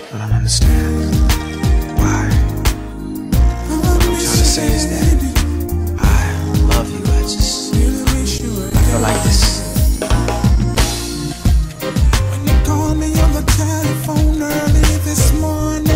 I don't understand why. What I'm trying to say is that I love you. I feel like this. When you called me on the telephone early this morning,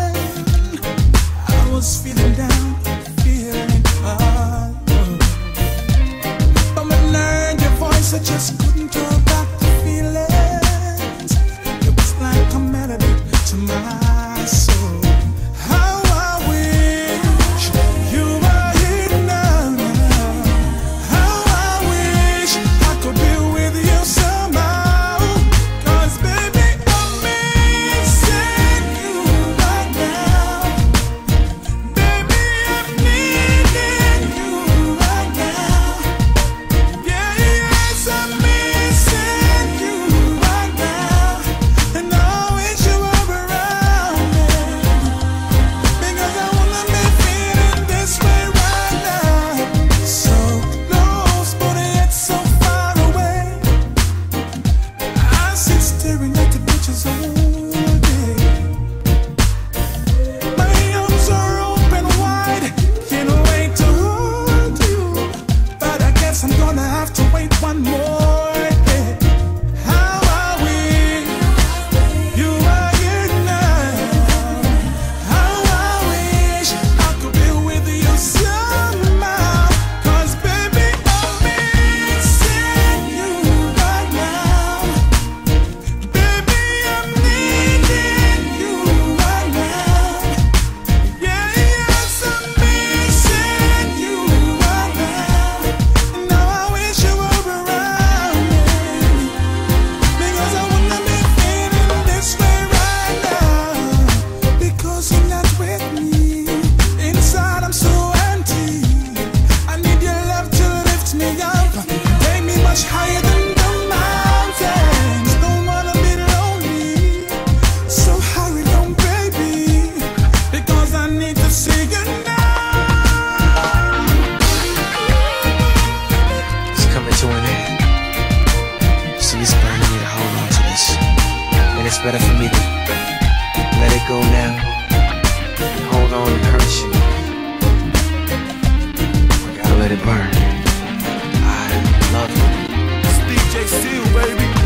I was feeling down, feeling hollow. But when I heard your voice, I just couldn't hold back the feelings. It was like a melody to my soul. How I wish you were here now. How I wish I could be with you somehow. 'Cause baby, I'm missing you right now. Baby, I'm needing you right now. Yeah, yes, I'm missing you right now. And I wish you were around me, because I wanna be feeling this way right now. So close, but yet so far away. I sit staring at the pictures all day. My arms are open wide, can't wait to hold you. But I guess I'm gonna have to wait one more day. How I wish you were here now. How I wish I could be with you somehow. 'Cause baby, I'm missing you right now. Baby, I'm needing you right now. Yeah, yes, I'm missing you right now. And now I wish you were around me, because I wanna be feeling this way right now. Because you're not with me, inside I'm so empty. I need your love to lift me up, take me much higher than the mountains. Don't wanna be lonely, so hurry on, baby, because I need to see you now. It's coming to an end. See, it's burning me to hold on to this. And it's better for me to let it go now and hold on and hurt you. I gotta let it burn. I love you. It's DJ Seal, baby.